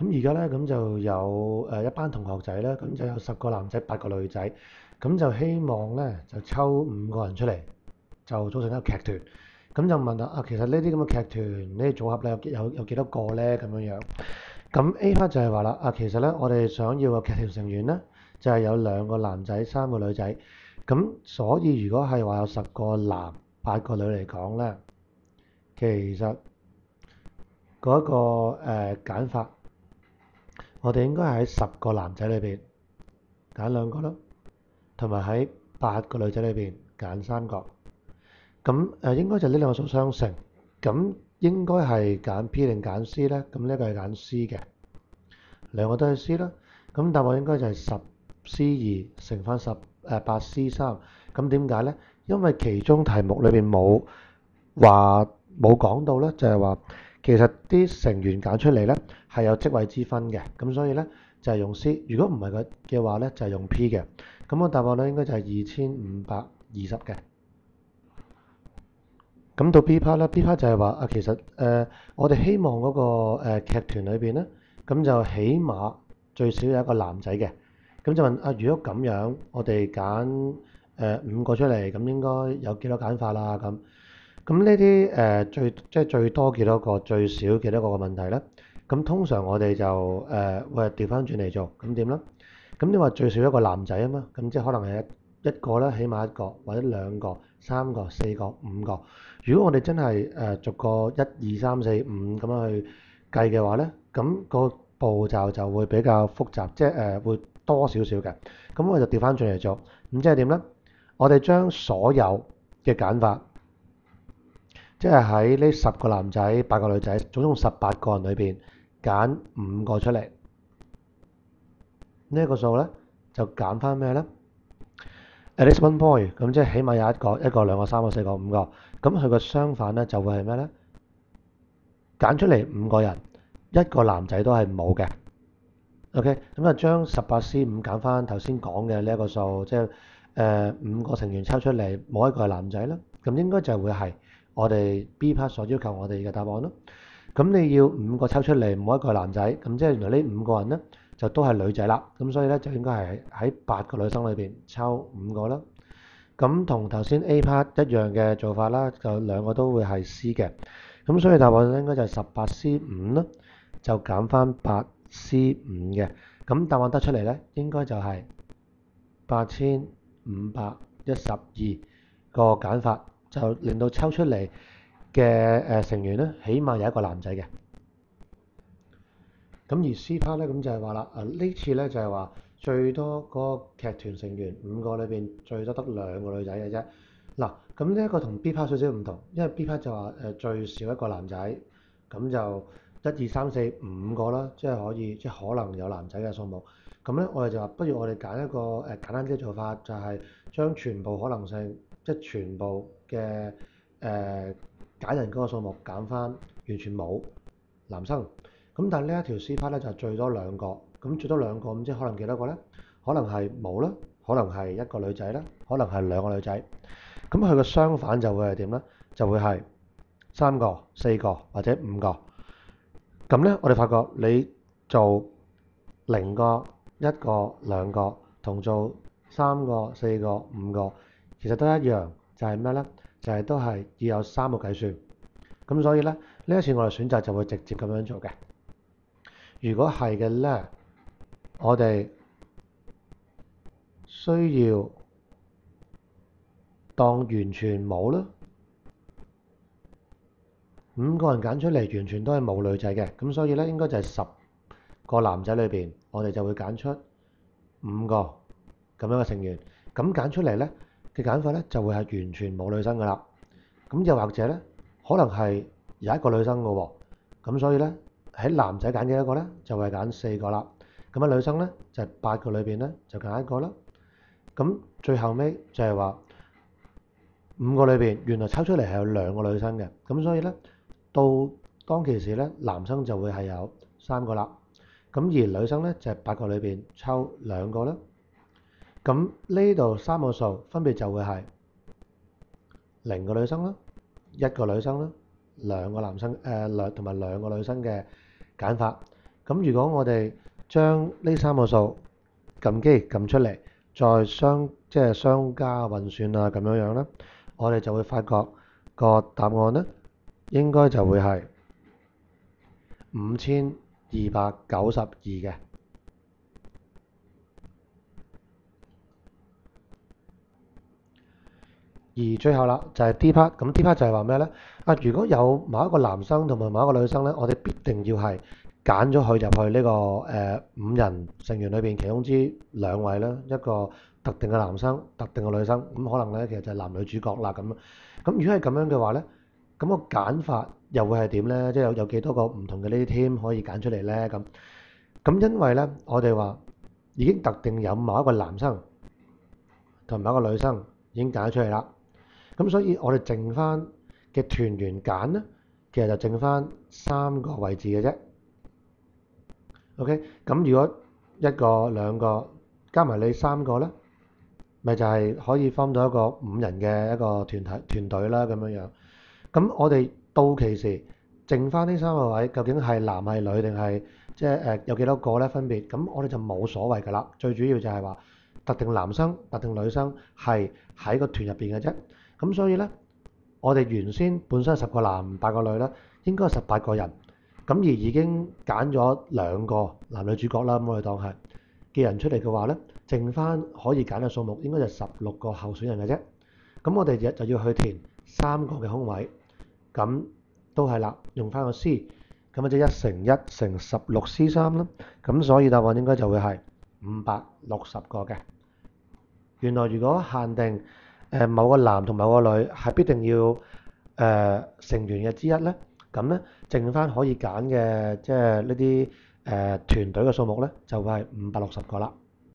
咁而家咧咁就有一班同學仔咧，咁就有10個男仔8個女仔，咁就希望咧就抽5個人出嚟，就組成一個劇團。咁就問啦，其實呢啲咁嘅劇團呢啲組合咧有幾多個咧咁樣樣？咁 A part 就係話啦，其實咧我哋想要嘅劇團成員咧就係有2個男仔3個女仔，咁所以如果係話有10個男8個女嚟講咧，其實嗰個揀法，我哋應該係喺10個男仔裏邊揀2個咯，同埋喺8個女仔裏邊揀3個。咁應該就呢兩個數相乘，咁應該係揀 P 定揀 C 咧？咁呢個係揀 C 嘅，兩個都係 C 啦。咁答案應該就係10C2乘翻8C3。咁點解咧？因為其中題目裏邊冇講到咧，就係話其實啲成員揀出嚟咧係有職位之分嘅。咁所以咧就係用 C。如果唔係嘅話咧就係用 P 嘅。咁個答案咧應該就係2520嘅。咁到 B part 啦，B part 就係話其實我哋希望嗰個劇團裏邊咧，咁就起碼最少有一個男仔嘅。咁就問如果咁樣，我哋揀5個出嚟，咁應該有幾多揀法啦？咁呢啲最多幾多個，最少幾多個嘅問題咧？咁通常我哋就會調翻轉嚟做，咁點咧？咁你話最少一個男仔啊嘛，咁即係可能係一個啦，起碼1個，或者2個、3個、4個、5個。如果我哋真係逐個1、2、3、4、5咁樣去計嘅話咧，咁個步驟就會比較複雜，即係會多少少嘅。咁我就調翻轉嚟做，咁即係點咧？我哋將所有嘅揀法，即係喺呢10個男仔8個女仔，總共18個人裏邊揀5個出嚟，呢一個數咧就減翻咩咧？At least 1 point，咁即係起碼有一個、2個、3個、4個、5個。咁佢個相反咧就會係咩咧？揀出嚟5個人，一個男仔都係冇嘅。OK，咁就將18C5減翻頭先講嘅呢一個數，即係5個成員抽出嚟，冇一個係男仔啦。咁應該就會係我哋 B part 所要求我哋嘅答案咯。咁你要5個抽出嚟，冇一個係男仔，咁即係原來呢5個人咧就都係女仔啦。咁所以咧就應該係喺8個女生裏邊抽5個啦。咁同頭先 A part 一樣嘅做法啦，就2個都會係 C 嘅。咁所以答案應該就係18C5啦，就減翻8C5嘅。咁答案得出嚟咧，應該就係8512個揀法，就令到抽出嚟嘅成員咧，起碼有一個男仔嘅。咁而 C part 咧，咁就係話啦，呢次咧就係話最多嗰個劇團成員5個裏邊最多得2個女仔嘅啫。嗱，咁呢一個同 B part 少少唔同，因為 B part 就話最少一個男仔，咁就1、2、3、4、5個啦，即係可以，即係可能有男仔嘅數目。咁咧，我哋就話不如我哋揀一個簡單啲嘅做法，就係將全部可能性，即係全部嘅揀人嗰個數目減翻，完全冇男生。咁但係呢一條 C part 咧就係最多2個，咁最多2個咁即係可能幾多個咧？可能係冇啦，可能係一個女仔啦，可能係2個女仔。咁佢個相反就會係點咧？就會係3個、4個或者5個。咁咧，我哋發覺你做0個、1個、2個，同做3個、4個、5個，其實都一樣，就係咩咧？就係都係要有3個計算。咁所以咧，呢一次我哋選擇就會直接咁樣做嘅。如果係嘅咧，我哋需要當完全冇啦，5個人揀出嚟完全都係冇女仔嘅，咁所以咧應該就係10個男仔裏邊，我哋就會揀出5個咁樣嘅成員。咁揀出嚟咧嘅揀法咧就會係完全冇女生噶啦。咁又或者咧，可能係有一個女生噶喎，咁所以咧喺男仔揀幾多個咧，就會係揀4個啦。咁喺女生咧就係8個裏邊咧就揀1個啦。咁最後尾就係話5個裏邊原來抽出嚟係有2個女生嘅，咁所以咧到當其時咧男生就會係有3個啦。咁而女生咧就係8個裏邊抽2個啦。咁呢度3個數分別就會係0個女生啦、1個女生啦、2個男生同埋2個女生嘅揀法。 咁如果我哋將呢三個數撳機撳出嚟，再相加運算啊咁樣樣咧，我哋就會發覺個答案咧應該就會係5292嘅。而最後啦，就係 D part，咁 D part 就係話咩呢？如果有某一個男生同埋某一個女生呢，我哋必定要係揀咗佢入去呢個五人成員裏邊其中之兩位啦，一個特定嘅男生、特定嘅女生，咁可能呢，其實就係男女主角啦咁。咁如果係咁樣嘅話呢，咁個揀法又會係點呢？即係有幾多個唔同嘅呢啲 team 可以揀出嚟呢？咁因為呢，我哋話已經特定有某一個男生同某一個女生已經揀咗出嚟啦。咁所以我哋剩翻嘅團員揀呢，其實就剩翻3個位置嘅啫。OK，咁如果一個兩個加埋你3個呢，咪就係可以 form 到一個5人嘅一個團隊啦咁樣樣。咁我哋到期時剩翻呢3個位，究竟係男係女定係即係有幾多個呢分別？咁我哋就冇所謂㗎啦。最主要就係話特定男生、特定女生係喺個團入邊嘅啫。咁所以呢，我哋原先本身10個男8個女啦，應該係18個人。咁而已經揀咗2個男女主角啦，咁我哋當係嘅人出嚟嘅話呢，剩翻可以揀嘅數目應該就16個候選人嘅啫。咁我哋就要去填3個嘅空位，咁都係啦，用翻個 C，咁即係1乘1乘16C3啦。咁所以答案應該就會係560個嘅。原來如果限定某個男同某個女係必定要成員嘅之一呢，咁呢剩翻可以揀嘅即係呢啲團隊嘅數目呢，就會係560個啦。